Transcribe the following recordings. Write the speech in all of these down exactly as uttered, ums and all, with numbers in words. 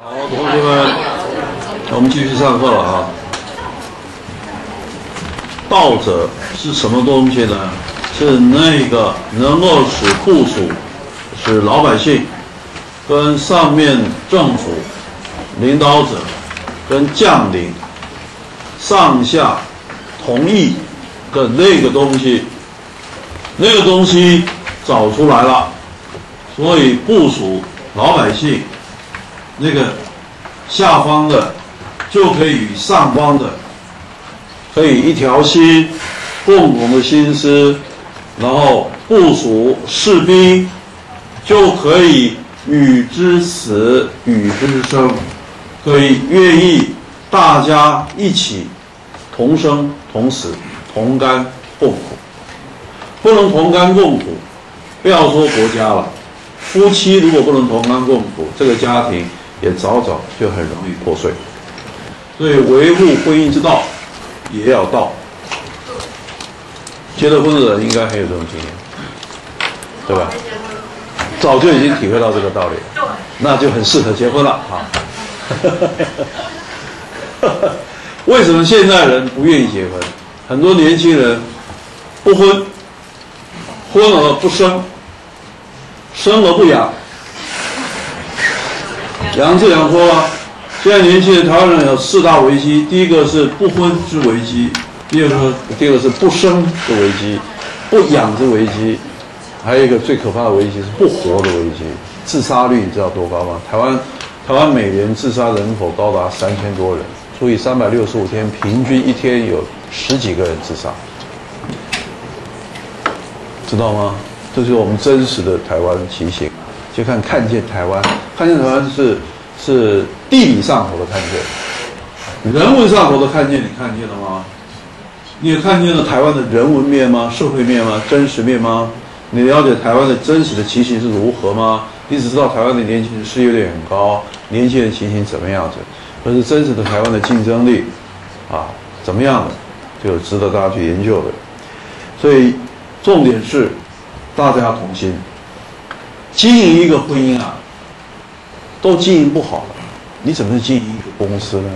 好，同学们，我们继续上课了啊。道者是什么东西呢？是那个能够使部属、使老百姓跟上面政府领导者跟将领上下同意的那个东西，那个东西找出来了，所以部属老百姓。那个下方的就可以与上方的可以一条心，共同的心思，然后部属士兵就可以与之死，与之生，可以愿意大家一起同生同死，同甘共苦。不能同甘共苦，不要说国家了，夫妻如果不能同甘共苦，这个家庭也早早就很容易破碎，所以维护婚姻之道也要道。结了婚的人应该很有这种经验，对吧？早就已经体会到这个道理了，那就很适合结婚了啊！为什么现在人不愿意结婚？很多年轻人不婚，婚而不生，生而不养。杨志良说了，现在年轻人台湾人有四大危机，第一个是不婚之危机，第二个第二个是不生之危机，不养之危机，还有一个最可怕的危机是不活的危机。自杀率你知道多高吗？台湾台湾每年自杀人口高达三千多人，除以三百六十五天，平均一天有十几个人自杀，知道吗？这就是我们真实的台湾情形。就看看见台湾，看见台湾是是地理上头的看见，人文上头的看见，你看见了吗？你也看见了台湾的人文面吗？社会面吗？真实面吗？你了解台湾的真实的情形是如何吗？你只知道台湾的年轻人失业率很高，年轻人情形怎么样子？可是真实的台湾的竞争力啊，怎么样的，就值得大家去研究的。所以重点是大家同心。经营一个婚姻啊，都经营不好了，你怎么去经营一个公司呢？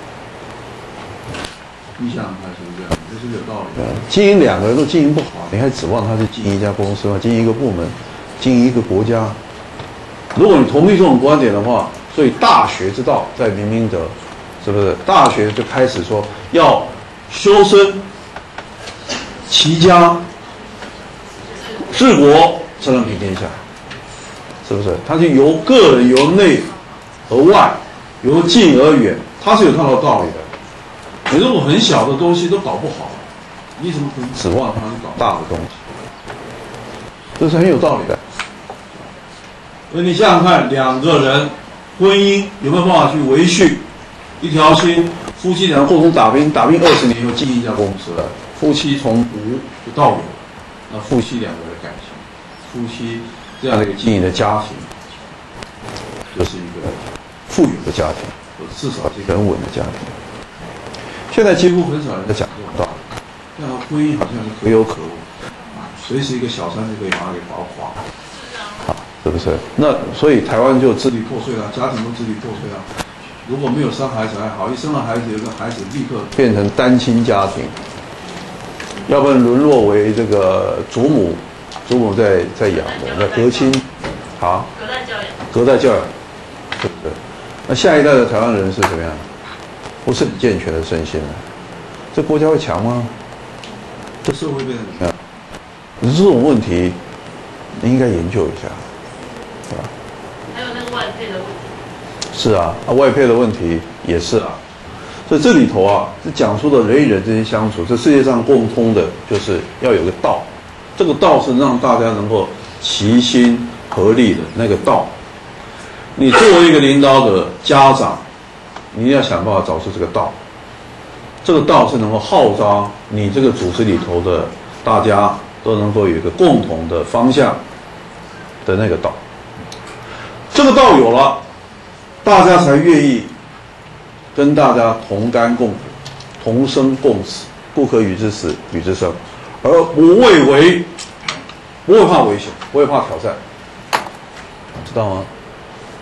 你想想看是不是这样？这是有道理的。经营两个人都经营不好，你还指望他去经营一家公司吗？经营一个部门，经营一个国家？如果你同意这种观点的话，所以大学之道在明明德，是不是？大学就开始说要修身、齐家、治国，才能平天下。是不是？它是由个人由内而外，由近而远，它是有它的道理的。你如果很小的东西都搞不好，你怎么可能指望它去搞大的东西？这是很有道理的。所以你想想看，两个人婚姻有没有办法去维续一条心？夫妻两个共同打拼，打拼二十年以后经营一家公司了。夫妻从无就到有，那夫妻两个人的感情，夫妻。这样的一个经营的家庭，就是一个富有的家庭，至少是一个很稳的家庭。现在几乎很少人在讲这种道理，这样婚姻好像是可有可无，啊，随时一个小三就可以把它给搞垮，啊，是不是？那所以台湾就支离破碎了，家庭都支离破碎了。如果没有生孩子还好，一生了孩子，有个孩子立刻变成单亲家庭，要不然沦落为这个祖母。祖母在在养的，那隔亲，啊，隔代教养，隔代教养，对不对？那下一代的台湾人是怎么样？不是很健全的身心呢？这国家会强吗？这社会变成怎么样？这种问题，你应该研究一下，对吧？ 还有那个外配的问题。 是啊，啊，外配的问题也是啊。所以这里头啊，是讲述的人与人之间相处，这世界上共通的就是要有个道。这个道是让大家能够齐心合力的那个道。你作为一个领导者、家长，你一定要想办法找出这个道。这个道是能够号召你这个组织里头的大家都能够有一个共同的方向的那个道。这个道有了，大家才愿意跟大家同甘共苦，同生共死，不可与之死，与之生。而不畏为，不会怕危险，不会怕挑战，知道吗？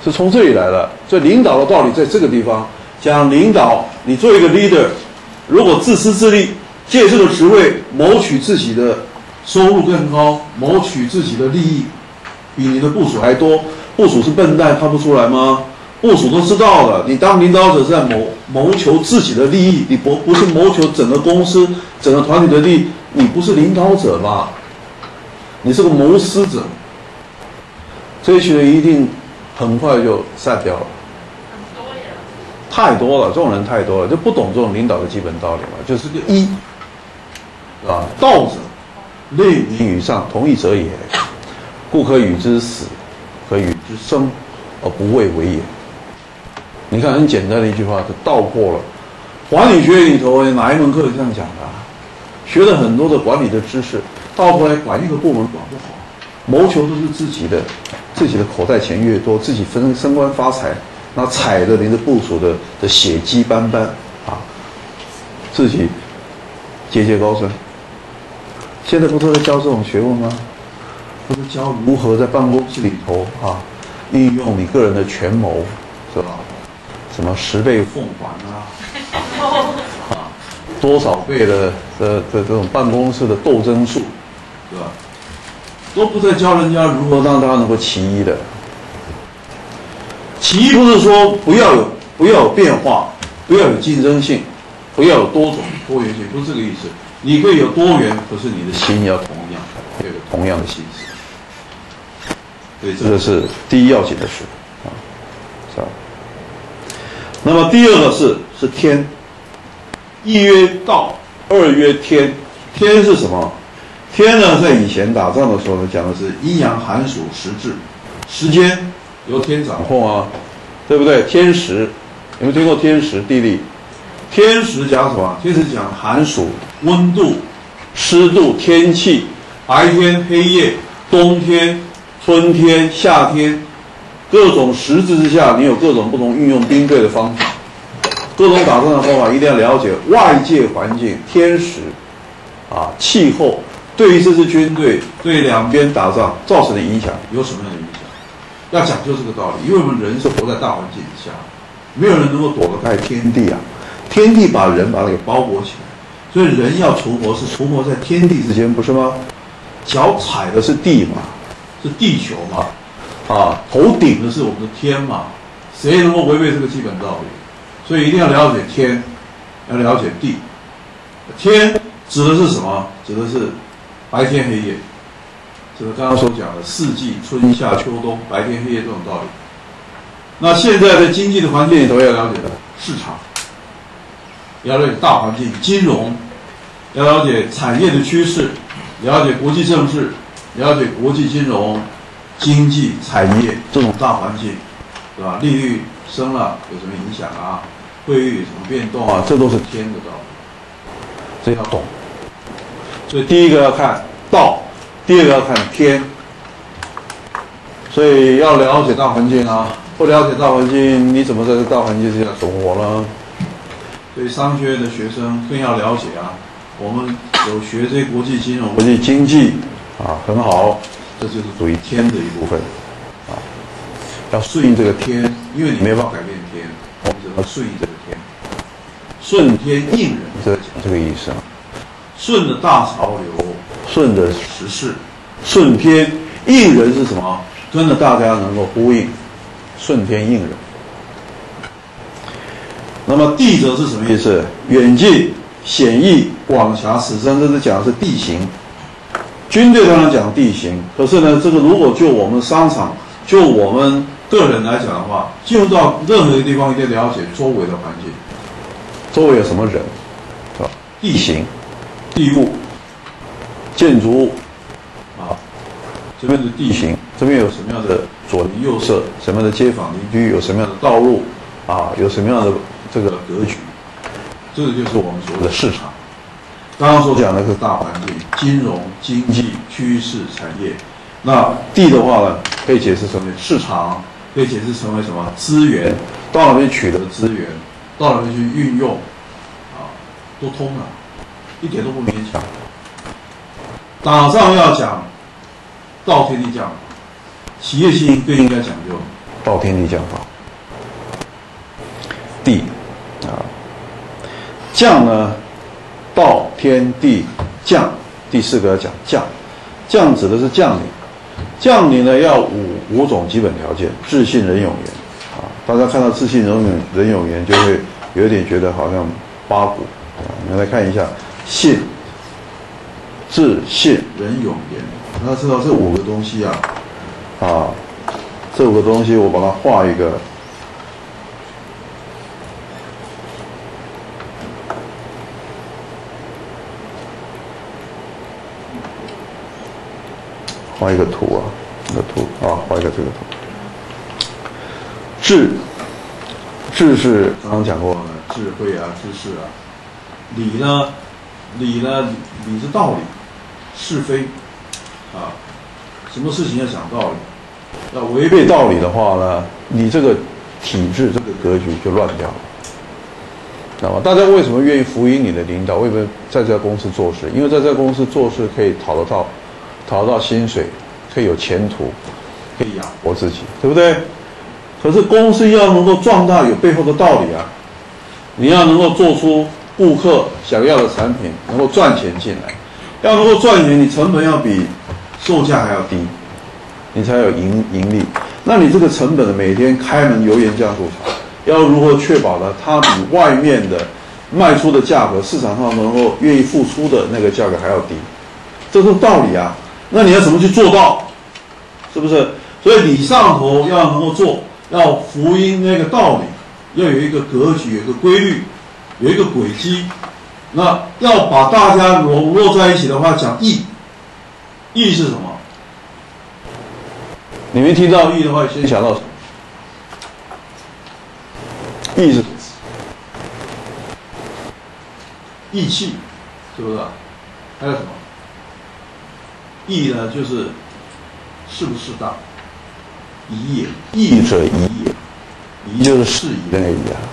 是从这里来的。所以领导的道理在这个地方。讲领导，你做一个 leader， 如果自私自利，借这个职位谋取自己的收入更高，谋取自己的利益，比你的部属还多。部属是笨蛋，看不出来吗？部属都知道了。你当领导者是在谋谋求自己的利益，你不不是谋求整个公司、整个团体的利益，你不是领导者嘛？你是个谋私者。这一群人一定很快就散掉了。太多了，这种人太多了，就不懂这种领导的基本道理嘛，就是个一，啊，道者，内民于上，同义者也，故可与之死，可与之生，而不畏为也。你看很简单的一句话，就道破了。管理学里头哪一门课是这样讲的、啊？学了很多的管理的知识，到头来管一个部门管不好，谋求都是自己的，自己的口袋钱越多，自己分升官发财。那踩着您的部属的的血迹斑斑啊，自己节节高升。现在不都在教这种学问吗？不是教如何在办公室里头啊，运用你个人的权谋，是吧？什么十倍奉还啊，啊，多少倍的的的这种办公室的斗争术，是吧？都不在教人家如何让他能够其一的。其一不是说不要有不要有变化，不要有竞争性，不要有多种多元性，不是这个意思。你可以有多元，可是你的心要同样，要有同样的心思。所以这个是第一要紧的事啊，是吧？那么第二个是是天，一曰道，二曰天。天是什么？天呢，在以前打仗的时候呢，讲的是阴阳寒暑时制，时间由天掌控啊，对不对？天时，有没有听过天时地利？天时讲什么？天时讲寒暑、温度、湿度、天气、白天、黑夜、冬天、春天、夏天，各种时制之下，你有各种不同运用兵队的方法，各种打仗的方法，一定要了解外界环境、天时啊、气候对于这支军队、对两边打仗造成的影响有什么样的影响？要讲究这个道理，因为我们人是活在大环境之下，没有人能够躲得开天地啊。天地把人把它给包裹起来，所以人要存活是存活在天地之间，不是吗？脚踩的是地嘛，是地球嘛，啊，头顶的是我们的天嘛，谁能够违背这个基本道理？所以一定要了解天，要了解地。天指的是什么？指的是白天黑夜，指的刚刚所讲的四季春夏秋冬白天黑夜这种道理。那现在在经济的环境里头要了解的市场。要了解大环境、金融，要了解产业的趋势，了解国际政治，了解国际金融、经济、产业这种大环境，对吧？利率升了有什么影响啊？汇率有什么变动啊？这都是天的道理，这要懂。所以第一个要看道，第二个要看天。所以要了解大环境啊，不了解大环境，你怎么在这大环境之下存活呢？所以商学院的学生更要了解啊，我们有学这些国际金融、国际经济啊，很好，这就是属于天的一部分啊。要顺应这个天，因为你没办法改变天，我们只能顺应这个天。顺天应人，这讲这个意思啊。顺着大潮流，顺着时势，顺天应人是什么？跟着大家能够呼应，顺天应人。那么地则是什么意思？远近、险易、广狭、死深，这是讲的是地形。军队当然讲地形，可是呢，这个如果就我们商场、就我们个人来讲的话，进入到任何一个地方，一定了解周围的环境，周围有什么人，是吧？地形、地物、建筑物，啊，这边的地形，这边有什么样的左邻右舍，什么样的街坊邻居，有什么样的道路，啊，有什么样的这个格局，这个就是我们所谓的市场。刚刚所讲的是大环境、金融、经济、趋势、产业。那地的话呢，可以解释成为市场，可以解释成为什么？资源，到哪边取得资源，到哪边去运用，啊，都通了，一点都不勉强。打仗要讲道天地将，企业经营更应该讲究道天地将法。地啊，将呢，道天地将，第四个要讲将，将指的是将领，将领呢要五五种基本条件：智信仁勇严啊。大家看到智信仁勇仁勇严，就会有点觉得好像八股啊。你们来看一下，信、智信仁勇严，大家知道这五个东西啊，啊，这五个东西我把它画一个。画一个图啊，一个图啊，画一个这个图。智，智是刚刚讲过的智慧啊、知识啊。理呢，理呢，理是道理，是非啊。什么事情要讲道理？要违背道理的话呢，你这个体制、这个格局就乱掉了。知道吗？大家为什么愿意服膺你的领导？为什么在这家公司做事？因为在这家公司做事可以讨得到。讨到薪水，可以有前途，可以养活自己，对不对？可是公司要能够壮大，有背后的道理啊。你要能够做出顾客想要的产品，能够赚钱进来。要能够赚钱，你成本要比售价还要低，你才有盈盈利。那你这个成本的每天开门油盐酱醋茶，要如何确保呢？它比外面的卖出的价格，市场上能够愿意付出的那个价格还要低，这是道理啊。那你要怎么去做到？是不是？所以你上头要能够做，要福音那个道理，要有一个格局，有一个规律，有一个轨迹。那要把大家笼络在一起的话，讲义。义是什么？你们听到义的话，先想到什么？义是义气，是不是？还有什么？义呢，就是适不适当，宜也。义者宜也，宜就是适宜的那个宜啊。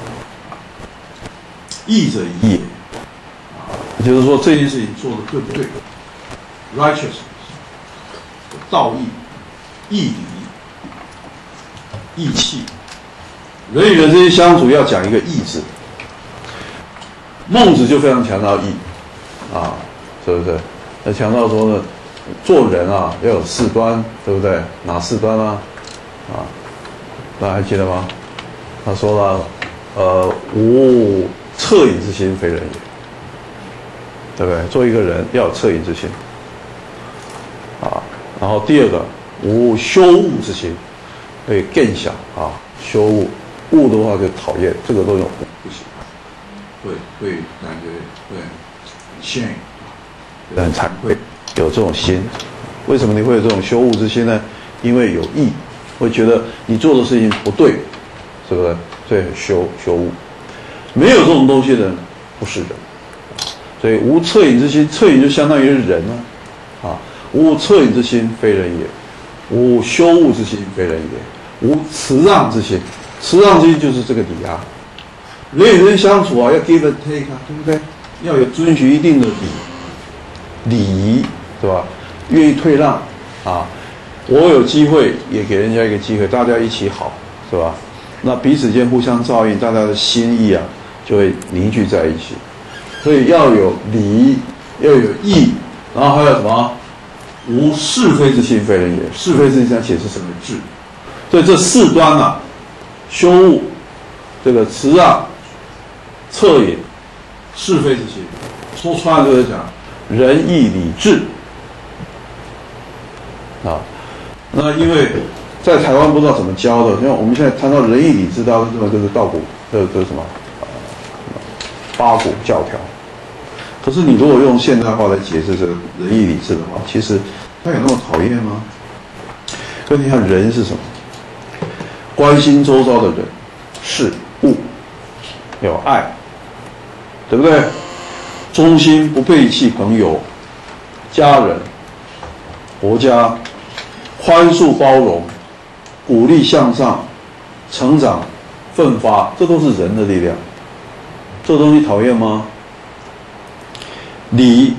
义者宜也，啊，也就是说这件事情做的对不对 ？righteous， 道义、义理、义气，人与人之间相处要讲一个义字。孟子就非常强调义，啊，是不是？他强调说呢。做人啊，要有四端，对不对？哪四端啊？啊，大家还记得吗？他说了，呃，无恻隐之心，非人也，对不对？做一个人要有恻隐之心，啊。然后第二个，无羞恶之心，对，更小啊，羞恶，恶的话就讨厌，这个都有不行，会会感觉会 shame， 很惭愧。有这种心，为什么你会有这种羞恶之心呢？因为有义，会觉得你做的事情不对，是不是？所以很羞羞恶。没有这种东西的人不是人，所以无恻隐之心，恻隐就相当于是人啊，啊，无恻隐之心，非人也；无羞恶之心，非人也；无辞让之心，辞让之心就是这个理啊。人与人相处啊，要 give and take 啊，对不对？要有遵循一定的礼礼仪。是吧？愿意退让啊！我有机会也给人家一个机会，大家一起好，是吧？那彼此间互相照应，大家的心意啊就会凝聚在一起。所以要有礼，要有义，然后还有什么？无是非之心，非人也。是非之心想解释什么智？所以这四端啊，羞恶、这个辞让、恻隐、是非之心，说穿了就是讲仁义礼智。啊，那因为在台湾不知道怎么教的，因为我们现在谈到仁义礼智，大家都认为这是道古，这这是什么？呃，八股教条。可是你如果用现代化来解释这个仁义礼智的话，其实它有那么讨厌吗？可你看人是什么？关心周遭的人、事物，有爱，对不对？忠心不背弃朋友、家人、国家。宽恕包容，鼓励向上，成长，奋发，这都是人的力量。这东西讨厌吗？礼，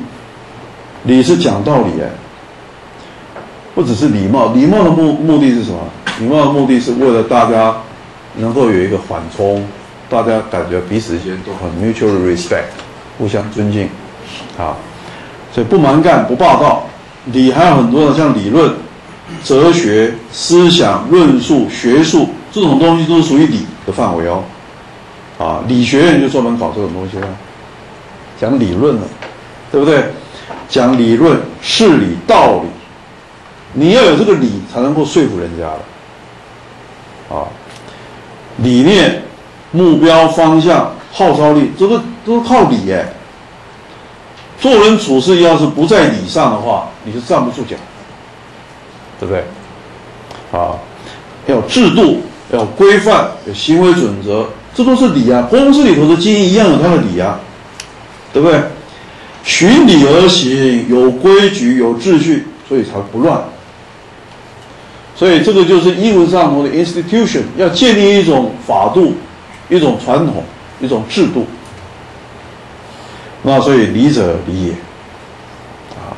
礼是讲道理哎，不只是礼貌，礼貌的目目的是什么？ 礼貌的目的是为了大家能够有一个缓冲，大家感觉彼此之间都很 mutual respect， 互相尊敬，啊，所以不蛮干不霸道。理还有很多的像理论、哲学、思想、论述、学术这种东西都是属于理的范围哦，啊，理学院就专门搞这种东西了，讲理论了，对不对？讲理论、事理、道理，你要有这个理才能够说服人家的，啊，理念、目标、方向、号召力，这个都是靠理耶。做人处事要是不在理上的话，你是站不住脚，对不对？啊，要有制度，要有规范，有行为准则，这都是理啊。公司里头的经营一样有它的理啊，对不对？循理而行，有规矩，有秩序，所以才不乱。所以这个就是英文上头的 institution， 要建立一种法度，一种传统，一种制度。那所以理者理也，啊，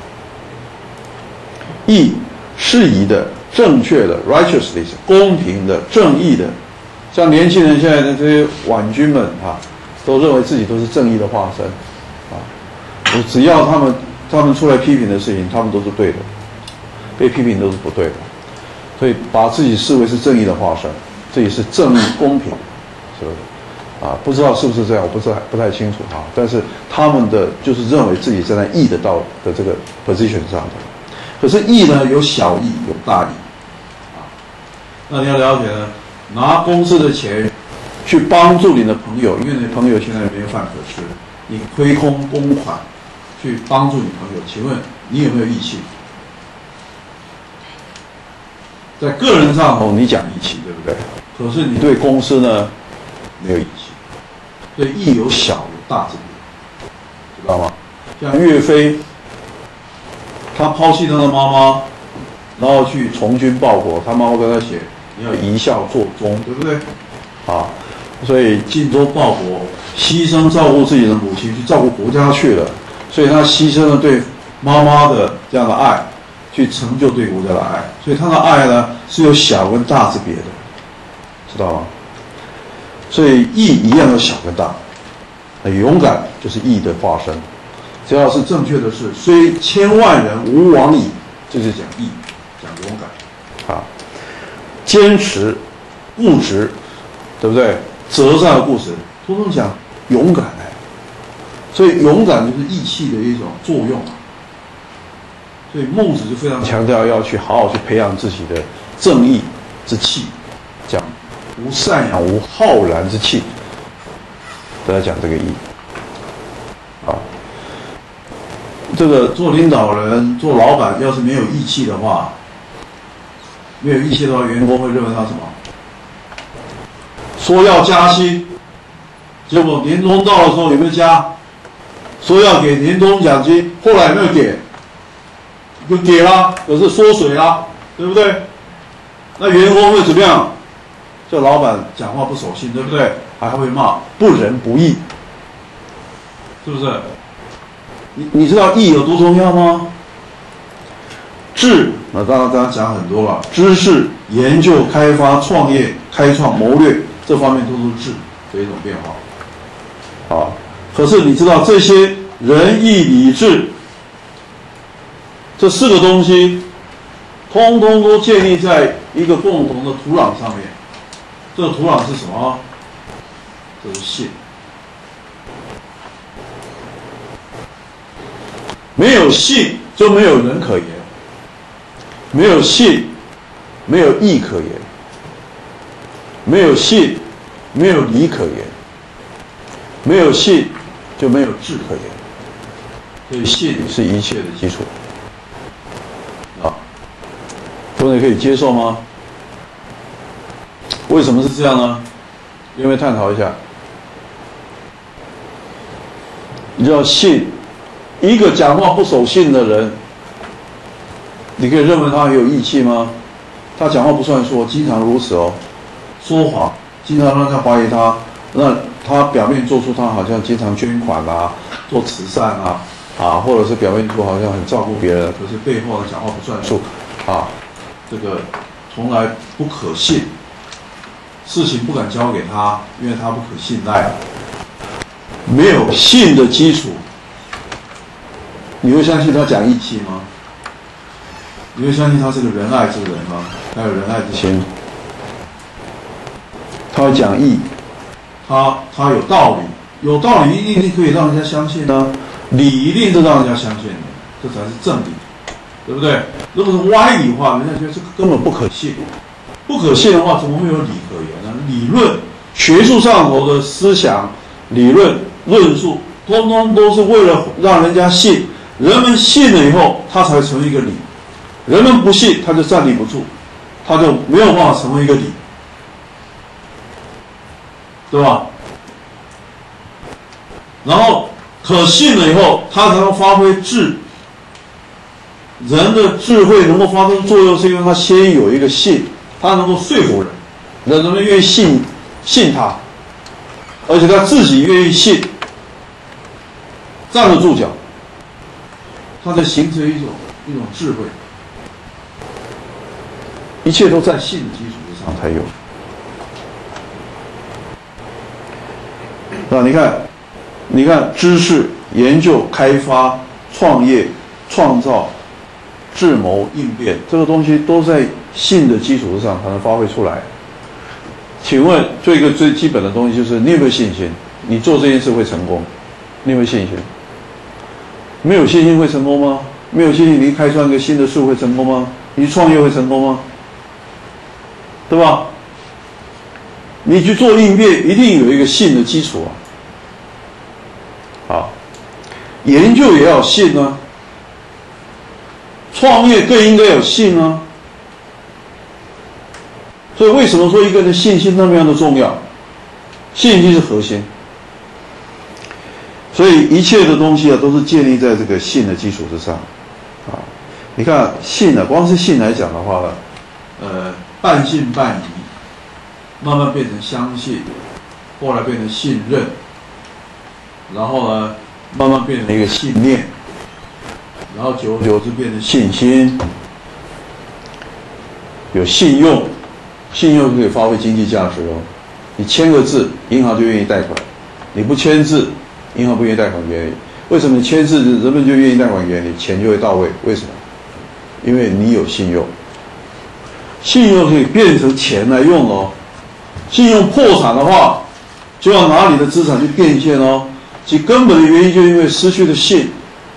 义适宜的、正确的 righteously 公平的、正义的，像年轻人现在的这些婉君们啊，都认为自己都是正义的化身，啊，只要他们他们出来批评的事情，他们都是对的，被批评都是不对的，所以把自己视为是正义的化身，这也是正义公平，是不是？啊，不知道是不是这样，我不是不太清楚啊。但是他们的就是认为自己站在义的道的这个 position 上的，可是义呢有小义有大义，啊，那你要了解呢，拿公司的钱去帮助你的朋友，因为你的朋友现在没有饭可吃，你亏空公款去帮助你朋友，请问你有没有义气？在个人上头你讲义气，对不对？可是你对公司呢没有义气。所以义有小有大之别，知道吗？像岳飞，他抛弃他的妈妈，然后去从军报国，他妈妈跟他写：“你要一孝作忠，对不对？”啊，所以尽忠报国，牺牲照顾自己的母亲，去照顾国家去了。所以他牺牲了对妈妈的这样的爱，去成就对国家的爱。所以他的爱呢是有小跟大之别的，知道吗？所以义一样有小跟大，勇敢就是义的化身。只要是正确的事，虽千万人吾往矣，这就是讲义，讲勇敢啊。坚持、固执，对不对？择善而固执，通通讲勇敢哎。所以勇敢就是义气的一种作用啊。所以孟子就非常强调要去好好去培养自己的正义之气，讲。无赡养，无浩然之气，都在讲这个义啊。这个做领导人、做老板，要是没有义气的话，没有义气的话，员工会认为他什么？说要加薪，结果年终到的时候有没有加？说要给年终奖金，后来有没有给？就给了，可是缩水了，对不对？那员工会怎么样？这老板讲话不守信，对不对？还会骂不仁不义，是不是？你你知道义有多重要吗？智，那当然刚刚讲很多了，知识、研究、开发、创业、开创、谋略，这方面都是智的一种变化。啊，可是你知道这些仁义礼智这四个东西，通通都建立在一个共同的土壤上面。这个土壤是什么？这是信。没有信就没有人可言，没有信没有义可言，没有信没有理可言，没有信就没有智可言。所以信是一切的基础。啊，各位可以接受吗？为什么是这样呢？因为探讨一下，你知道信，一个讲话不守信的人，你可以认为他很有义气吗？他讲话不算数，经常如此哦，说谎，经常让人家怀疑他，那他表面做出他好像经常捐款啊，做慈善啊，啊，或者是表面出好像很照顾别人，可是背后的讲话不算数，啊，这个从来不可信，事情不敢交给他，因为他不可信赖。没有信的基础，你会相信他讲义气吗？你会相信他是个仁爱之人吗？他有仁爱之心，他会讲义，他他有道理，有道理一定可以让人家相信呢、啊，理一定是让人家相信的，这才是正理，对不对？如果是歪理的话，人家觉得这个根本不可信，不可信的话，怎么会有理可言呢？理论、学术上头的思想、理论、论述，通通都是为了让人家信，人们信了以后，它才成为一个理。人们不信，他就站立不住，他就没有办法成为一个理，对吧？然后可信了以后，他才能发挥智。人的智慧能够发生作用，是因为他先有一个信，他能够说服人，人们愿意信信他，而且他自己愿意信，站得住脚，他才形成一种一种智慧。一切都在信的基础之上才有。啊，你看，你看，知识、研究、开发、创业、创造、智谋、应变，这个东西都在信的基础之上才能发挥出来。请问，做一个最基本的东西就是你有没有信心？你做这件事会成功？你有没有信心？没有信心会成功吗？没有信心，你开创一个新的事物会成功吗？你创业会成功吗？对吧？你去做应变，一定有一个信的基础啊。好，研究也要有信啊，创业更应该有信啊。所以为什么说一个人的信心那么样的重要？信心是核心。所以一切的东西啊，都是建立在这个信的基础之上。啊，你看信啊，光是信来讲的话呢，呃。半信半疑，慢慢变成相信，后来变成信任，然后呢，慢慢变成一个信念，然后久而久之变成信心，有信用，信用可以发挥经济价值哦。你签个字，银行就愿意贷款；你不签字，银行不愿意贷款给你。为什么你签字，人们就愿意贷款给你，钱就会到位？为什么？因为你有信用。信用可以变成钱来用哦，信用破产的话，就要拿你的资产去变现哦。其根本的原因就因为失去了信，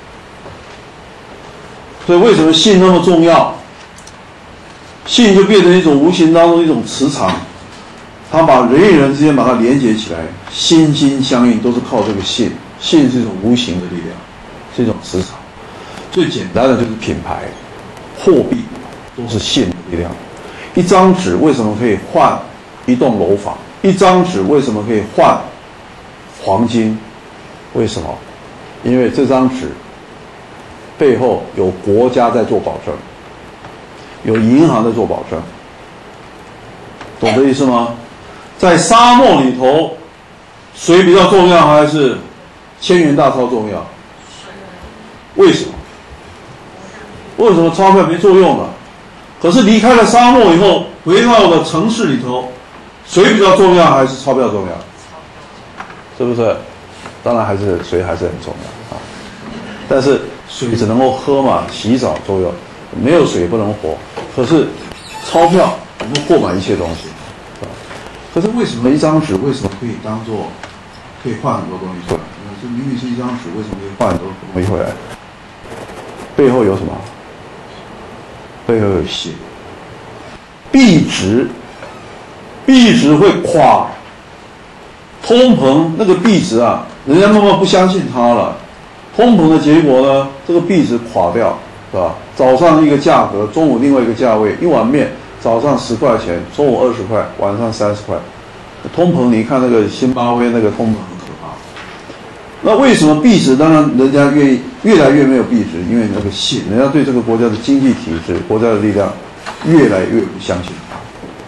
所以为什么信那么重要？信就变成一种无形当中一种磁场，它把人与人之间把它连接起来，心心相印，都是靠这个信。信是一种无形的力量，是一种磁场。最简单的就是品牌、货币，都是信的力量。一张纸为什么可以换一栋楼房？一张纸为什么可以换黄金？为什么？因为这张纸背后有国家在做保证，有银行在做保证，懂这意思吗？在沙漠里头，水比较重要还是千元大钞重要？为什么？为什么钞票没作用了？可是离开了沙漠以后，回到了城市里头，水比较重要还是钞票重要？是不是？当然还是水还是很重要啊。但是水只能够喝嘛，洗澡都有，没有水不能活。可是钞票能够货满一切东西，是吧？可是为什么一张纸为什么可以当做可以换很多东西出来？这明明是一张纸，为什么可以换很多东西回来？背后有什么？背后有信。币值，币值会垮，通膨那个币值啊，人家慢慢不相信它了。通膨的结果呢，这个币值垮掉，是吧？早上一个价格，中午另外一个价位，一碗面早上十块钱，中午二十块，晚上三十块。通膨，你看那个辛巴威那个通膨很可怕。那为什么币值？当然人家愿意越来越没有币值，因为那个信，人家对这个国家的经济体制、国家的力量越来越不相信它。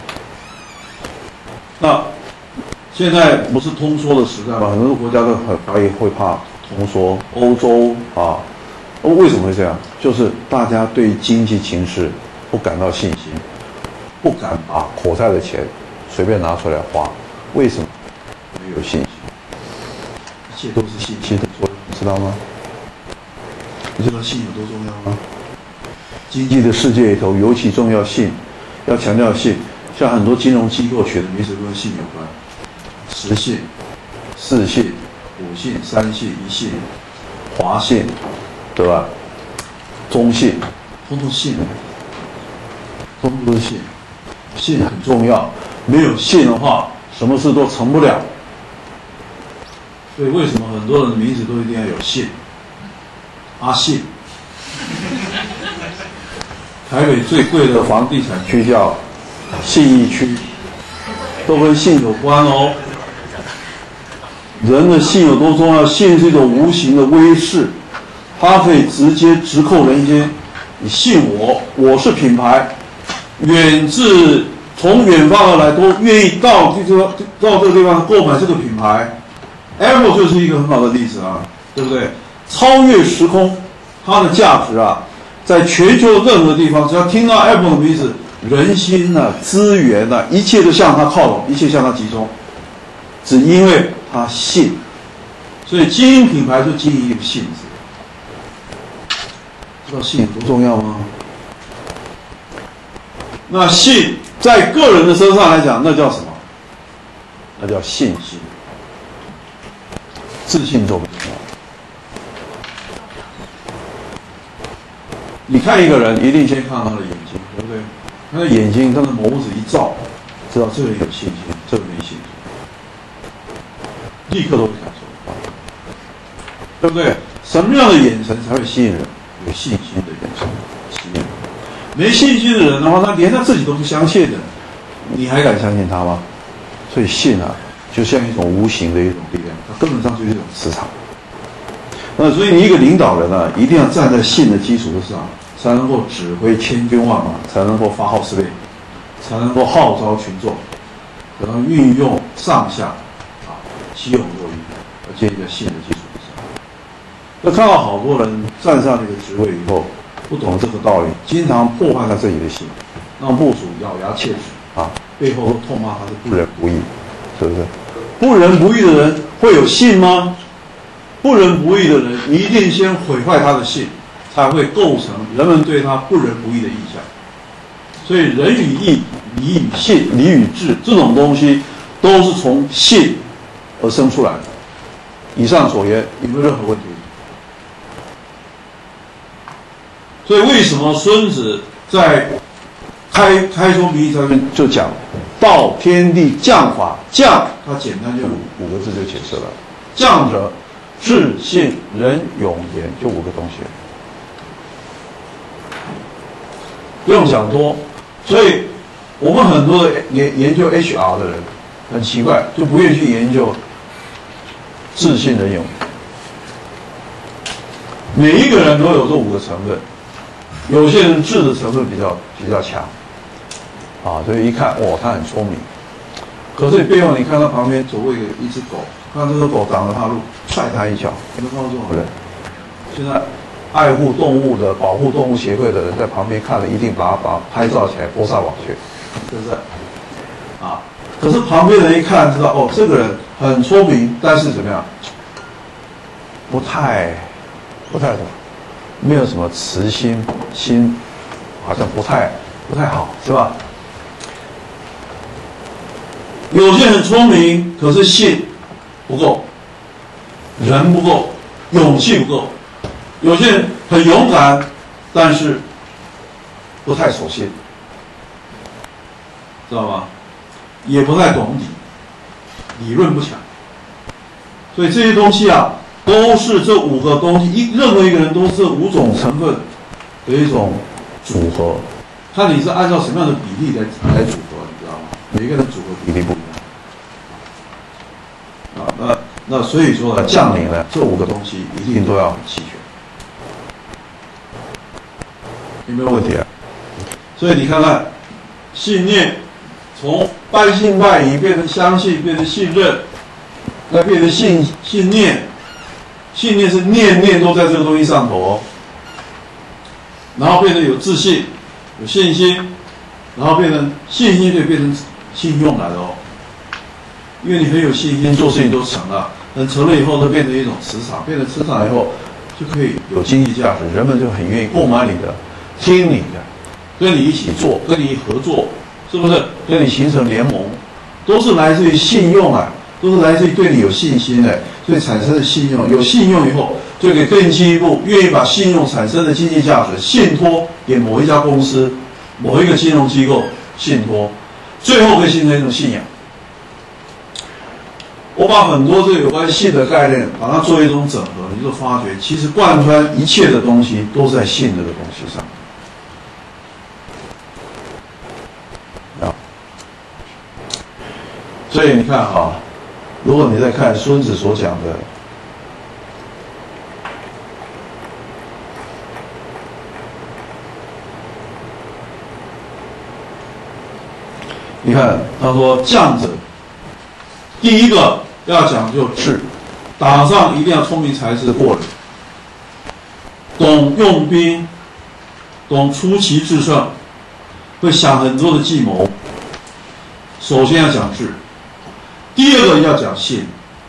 那现在不是通缩的时代吗？很多国家都很怀疑会怕通缩，欧洲啊，为什么会这样？就是大家对经济情势不感到信心， 不敢把口袋的钱随便拿出来花，为什么？没有信心。一切都是信心的作用，你知道吗？你知道信有多重要吗？经济的世界里头尤其重要信，要强调信。像很多金融机构取的名字都跟信有关，实信、四信、五信、三信、一信、华信，对吧？中信，通通信，通通都是信。信很重要，没有信的话，什么事都成不了。所以为什么很多人的名字都一定要有信？阿信，台北最贵的房地产区叫信义区，都跟信有关哦。人的信有多重要？信是一种无形的威势，它可以直接直扣人心。你信我，我是品牌，远至从远方而来都愿意到这个到这个地方购买这个品牌。Apple 就是一个很好的例子啊，对不对？超越时空，它的价值啊，在全球任何地方，只要听到 Apple 的名字，人心啊、资源啊，一切都向它靠拢，一切向它集中，只因为它信。所以经营品牌就经营一个信字，知道信有多重要吗？那信在个人的身上来讲，那叫什么？那叫信心。自信重不重要？你看一个人，一定先看他的眼睛，对不对？他的眼睛，他的眸子一照，知道这个人有信心，这个没信心，立刻都会感受到，对不对？什么样的眼神才会吸引人？有信心的眼神吸引人。没信心的人的话，他连他自己都不相信的，你还敢相信他吗？所以信啊，就像一种无形的一种力量，它根本上就是一种磁场。那所以你一个领导人啊，一定要站在信的基础之上，才能够指挥千军万马，才能够发号施令，才能够号召群众，才能运用上下啊，齐勇若一，而建立在信的基础之上。那看到好多人站上这个职位以后，不懂这个道理，经常破坏他自己的信，让部属咬牙切齿啊，背后都痛骂他是不仁不义，是不是？不仁不义的人会有信吗？不仁不义的人一定先毁坏他的信，才会构成人们对他不仁不义的印象。所以仁与义、礼与信、礼与智这种东西，都是从信而生出来的。以上所言有没有任何问题？所以为什么孙子在开开宗明义上面就讲道天地将法，将它简单就五五个字就解释了，将者智信仁勇严，就五个东西，不用讲多。所以我们很多的研研究 H R 的人很奇怪，就不愿意去研究智信仁勇。每一个人都有这五个成分，有些人智的成分比较比较强，啊，所以一看哦，他很聪明。可是你背后你看他旁边走过一个一只狗，看这个狗挡了他路，踹他一脚。有没有看到这种人？现在爱护动物的、保护动物协会的人在旁边看了，一定把它把拍照起来播上网去，是不是？啊，可是旁边人一看知道，哦，这个人很聪明，但是怎么样？不太，不太懂，没有什么慈心，心好像不太不太好，是吧？有些很聪明，可是信不够，人不够，勇气不够。有些人很勇敢，但是不太守信，知道吗？也不太懂理，理论不强。所以这些东西啊，都是这五个东西，一任何一个人都是五种成分的一种组合，看你是按照什么样的比例来来组合，你知道吗？每一个人组合比例不一样。啊，那那所以说呢，将领呢，这五个东西一定都要很齐全。有没有问题啊？所以你看看，信念从半信半疑变成相信，变成信任，再变成信信念。信念是念念都在这个东西上头哦，然后变成有自信、有信心， 然后变成信心，就变成信用来了哦。因为你很有信心，做事情都成了，等成了以后，它变成一种磁场，变成磁场以后，就可以有经济价值，人们就很愿意购买你的、听你的，跟你一起做，跟你合作，是不是？跟你形成联盟，都是来自于信用啊，都是来自于对你有信心的，所以产生的信用，有信用以后，就可以更进一步，愿意把信用产生的经济价值信托给某一家公司、某一个金融机构信托，最后会形成一种信仰。我把很多这个有关信的概念，把它做一种整合，你就发觉，其实贯穿一切的东西都是在信这个东西上。啊，所以你看哈，如果你在看孙子所讲的，你看他说将者，第一个要讲究智，打仗一定要聪明才智过人，懂用兵，懂出奇制胜，会想很多的计谋。首先要讲智，第二个要讲信，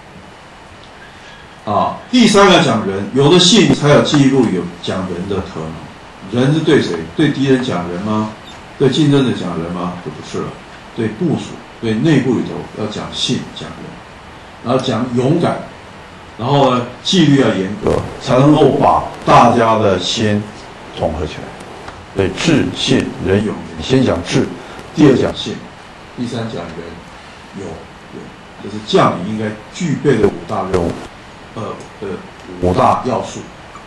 啊，第三个讲人，有了信才有进一步有讲人的可能。人是对谁？对敌人讲人吗？对竞争者讲人吗？就不是了。对部署，对内部里头要讲信，讲人，然后讲勇敢，然后呢，纪律要严格，才能够把大家的心统合起来。对，智、信、仁、勇，先讲智，第二讲信，第三讲人、勇、勇，这是将领应该具备的五大任务，呃呃，五大要素。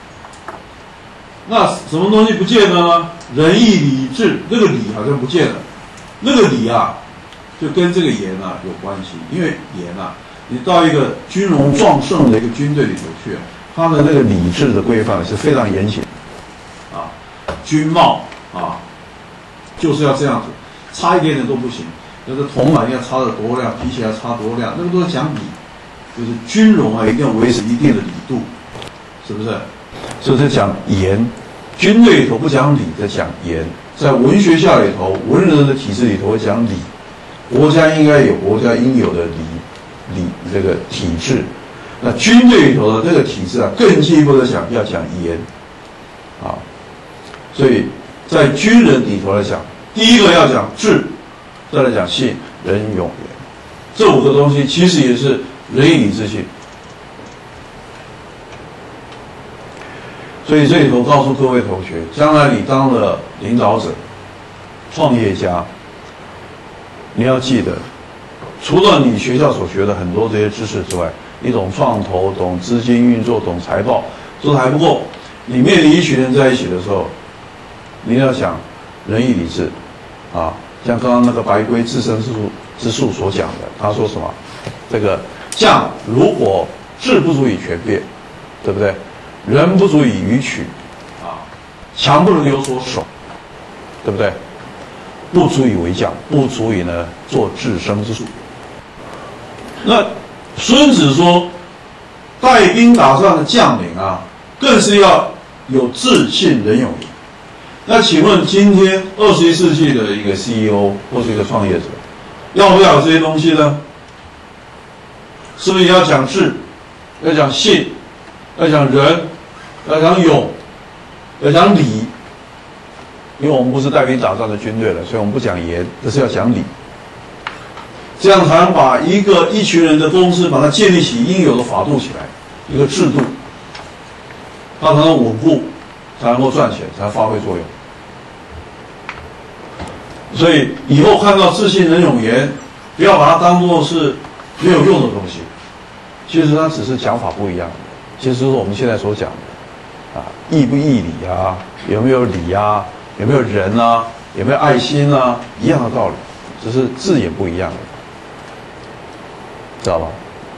那什么东西不见了呢？仁义礼智，这个礼好像不见了，那个礼啊。就跟这个严啊有关系，因为严啊，你到一个军容壮盛的一个军队里头去，他的那个礼制的规范是非常严谨，啊，军帽啊，就是要这样子，差一点点都不行，那个铜板要擦得多亮，皮鞋要擦多亮，那个都是讲礼，就是军容啊一定要维持一定的礼度，是不是？所以在讲严，军队里头不讲礼，在讲严，在文学校里头，文人的体制里头会讲礼。国家应该有国家应有的礼礼这个体制，那军队里头的这个体制啊，更进一步的讲要讲严，啊，所以在军人里头来讲，第一个要讲智，再来讲信、仁、勇、严，这五个东西其实也是仁义礼智信。所以这里头告诉各位同学，将来你当了领导者、创业家。你要记得，除了你学校所学的很多这些知识之外，你懂创投、懂资金运作、懂财报，这还不够。你面临一群人在一起的时候，你要想仁义礼智，啊，像刚刚那个白龟自身之术之术所讲的，他说什么？这个将如果智不足以权变，对不对？人不足以予取，啊，强不能有所守，对不对？不足以为将，不足以呢做治生之术。那孙子说，带兵打仗的将领啊，更是要有智、信、仁、勇、严。那请问，今天二十一世纪的一个 C E O 或是一个创业者，要不要有这些东西呢？是不是要讲智，要讲信，要讲仁，要讲勇，要讲礼？因为我们不是带兵打仗的军队了，所以我们不讲严，这是要讲礼。这样才能把一个一群人的公司，把它建立起应有的法度起来，一个制度，它才能稳固，才能够赚钱，才能发挥作用。所以以后看到自信、仁、勇、严，不要把它当作是没有用的东西，其实它只是讲法不一样。其实是我们现在所讲的啊，义不义理啊，有没有理啊？有没有人啊？有没有爱心啊？一样的道理，只是字眼不一样，知道吧？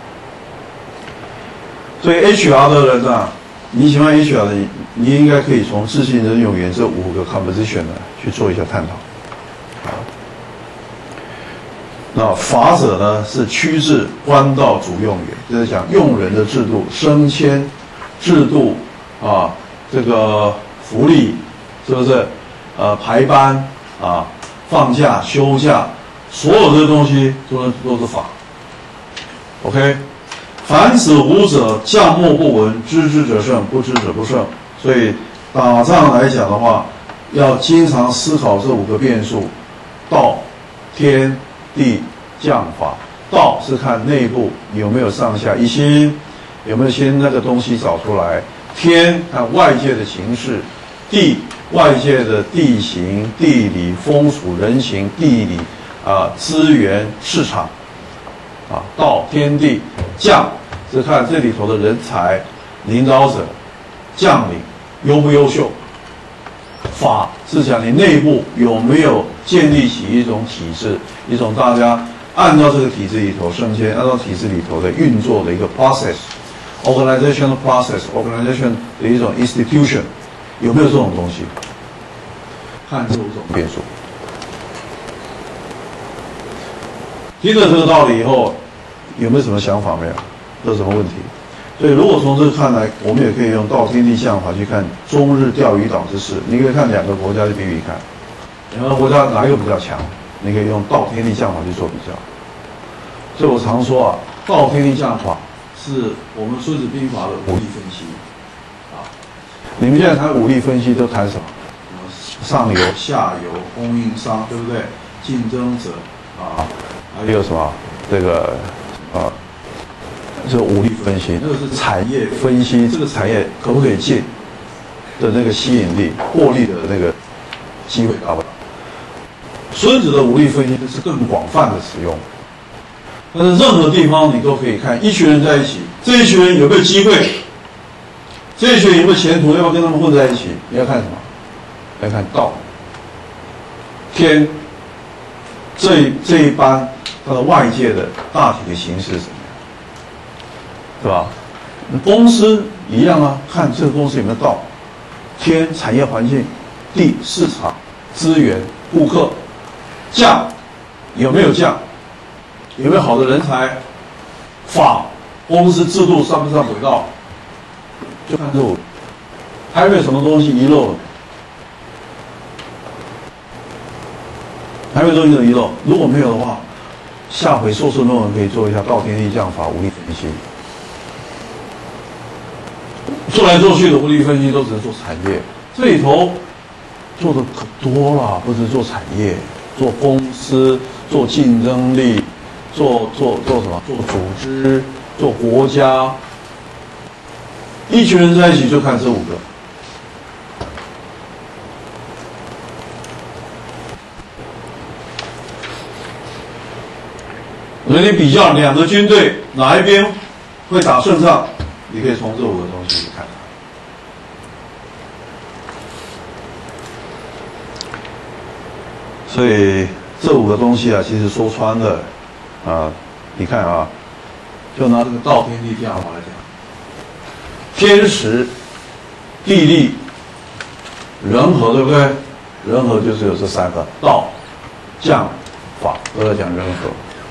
所以 H R 的人啊，你喜欢 H R 的，你应该可以从自信、仁、勇、严这五个 composition 呢去做一下探讨。那法者呢是趋至官道主用也，就是讲用人的制度、升迁制度啊，这个福利是不是？呃，排班啊， 放假、休假，所有的东西都都是法。OK， 凡此五者，将莫不闻，知之者胜，不知者不胜。所以打仗来讲的话，要经常思考这五个变数：道、天、地、将、法。道是看内部有没有上下一心，有没有先那个东西找出来；天看外界的形势，地外界的地形、地理、风俗、人情、地理啊、资源、市场啊，道天地。将是看这里头的人才、领导者、将领优不优秀。法是讲你内部有没有建立起一种体制，一种大家按照这个体制里头升迁，按照体制里头的运作的一个 process，organizational process，organization 的一种 institution， 有没有这种东西？看这五种变数。听了这个道理以后，有没有什么想法没有？有什么问题？所以如果从这个看来，我们也可以用道天地将法去看中日钓鱼岛之势。你可以看两个国家去比比看，两个国家哪一个比较强？你可以用道天地将法去做比较。所以我常说啊，道天地将法是我们孙子兵法的武力分析啊。你们现在谈武力分析都谈什么？上游、下游、供应商，对不对？竞争者啊，还有什么？这个啊，这个武力分析，那个是产业分析，这个产业可不可以进的那个吸引力、获利的那个机会大不大？孙子的武力分析是更广泛的使用，但是任何地方你都可以看，一群人在一起，这一群人有没有机会？这一群人有没有前途？要不要跟他们混在一起？你要看什么？要看道、天这这一班它的外界的大体的形式是什么样，对吧？公司一样啊，看这个公司有没有道。天产业环境，地市场资源顾客，将有没有将，有没有好的人才，法公司制度上不上轨道，就看这五。还有没有什么东西遗漏了？还有没有东西遗漏？如果没有的话，下回硕士论文可以做一下道天地将法武力分析。做来做去的武力分析都只是做产业，这里头做的可多了，不是做产业，做公司，做竞争力，做做做什么？做组织，做国家。一群人在一起就看这五个。所以你比较两个军队哪一边会打胜仗，你可以从这五个东西去看。所以这五个东西啊，其实说穿了啊，你看啊，就拿这个道天地将法来讲，天时、地利、人和，对不对？人和就是有这三个，道、将、法都在讲人和。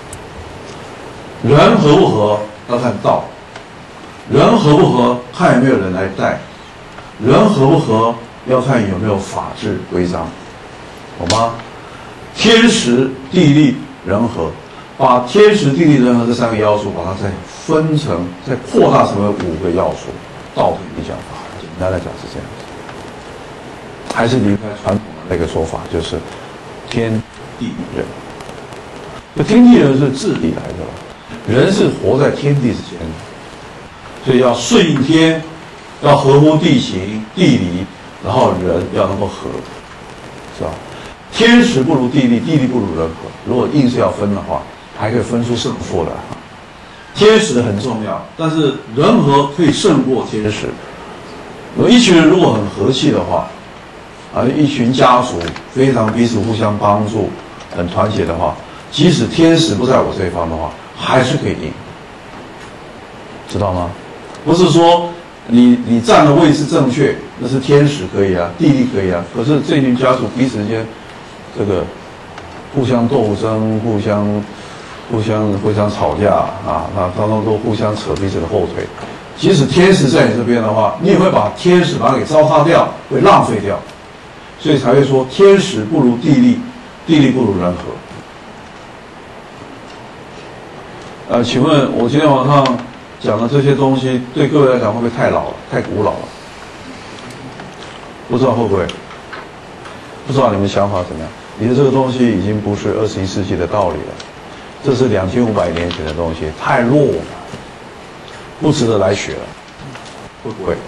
人合不合要看道，人合不合看有没有人来带，人合不合要看有没有法治规章，好吗？天时地利人和，把天时地利人和这三个要素，把它再分成、再扩大成为五个要素，道天地将法。简单来讲是这样子，还是离开传统的那个说法，就是天地人。这天地人是智力来的。人是活在天地之间的，所以要顺应天，要合乎地形地理，然后人要能够合，是吧？天时不如地利，地利不如人和。如果硬是要分的话，还可以分出胜负来。天时很重要，但是人和可以胜过天时。如果一群人如果很和气的话，啊，一群家属非常彼此互相帮助，很团结的话，即使天时不在我这一方的话，还是可以赢，知道吗？不是说你你站的位置正确，那是天时可以啊，地利可以啊。可是这群家属彼此之间，这个互相斗争、互相、互相、互相吵架啊，那当中都互相扯彼此的后腿。即使天时在你这边的话，你也会把天时把它给糟蹋掉，会浪费掉。所以才会说天时不如地利， 地利不如人和。呃，请问我今天晚上讲的这些东西，对各位来讲会不会太老了、太古老了？不知道会不会？不知道你们想法怎么样？你的这个东西已经不是二十一世纪的道理了，这是两千五百年前的东西，太弱了，不值得来学了，会不会？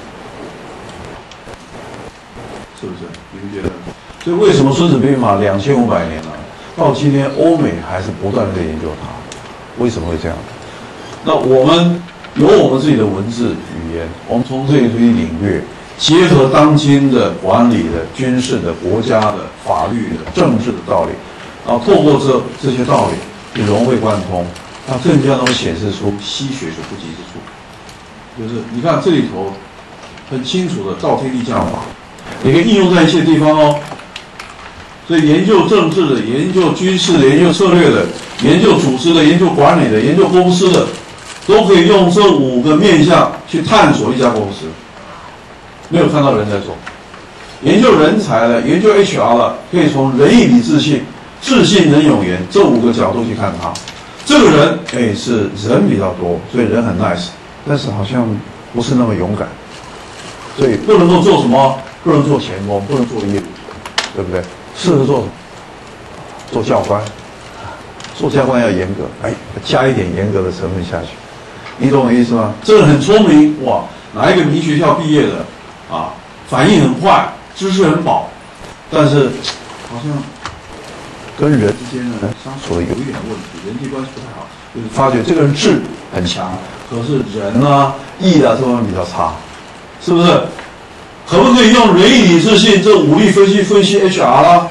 是不是？你们觉得？所以为什么《孙子兵法》两千五百年了，到今天欧美还是不断的在研究它？为什么会这样？那我们有我们自己的文字语言，我们从这里去领略，结合当今的管理的、军事的、国家的、法律的、政治的道理，然后透过这这些道理，去融会贯通，它更加能显示出吸血所不及之处。就是你看这里头很清楚的道天地将法，也可以应用在一些地方哦。所以研究政治的、研究军事的、研究策略的、研究组织的、研究管理的、研究公司的，都可以用这五个面向去探索一家公司。没有看到人在做，研究人才的、研究 H R 的，可以从仁义礼智信、智信仁勇严这五个角度去看他。这个人，哎，是人比较多，所以人很 nice， 但是好像不是那么勇敢，所以不能够做什么，不能做前锋，不能做业务，对不对？适合做什么？做教官，做教官要严格，哎，加一点严格的成分下去，你懂我意思吗？这个很聪明哇，哪一个名学校毕业的啊？反应很快，知识很饱，但是好像跟人之间呢相处的有一点问题，人际关系不太好，就是发觉这个人智很强，可是人啊、义啊这方面比较差，是不是？可不可以用仁义礼智信这五力分析分析 H R 啦？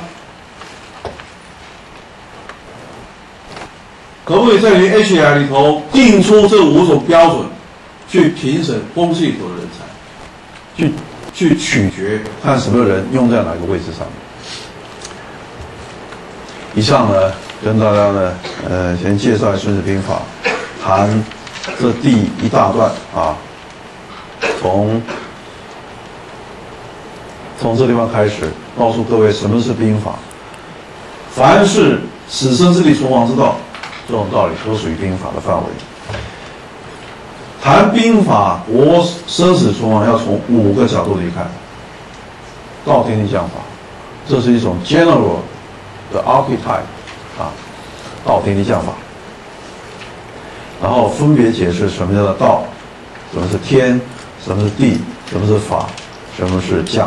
可不可以在于 H R 里头定出这五种标准，去评审公司里头的人才，去去取决看什么人用在哪个位置上面。以上呢，跟大家呢，呃，先介绍《孙子兵法》，谈这第一大段啊，从。从这地方开始，告诉各位什么是兵法。凡是死生之地，存亡之道，这种道理都属于兵法的范围。谈兵法，国生死存亡要从五个角度去看。道天地将法，这是一种 general 的 archetype 啊，道天地将法。然后分别解释什么叫做道，什么是天，什么是地，什么是法，什么是将。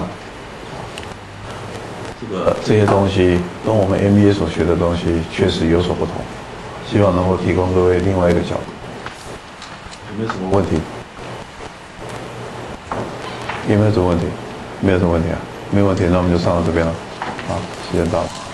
这个这些东西跟我们 M B A 所学的东西确实有所不同，希望能够提供各位另外一个角度。有没有什么问题？有没有什么问题？没有什么问题啊？没有问题，那我们就上到这边了。好，时间到了。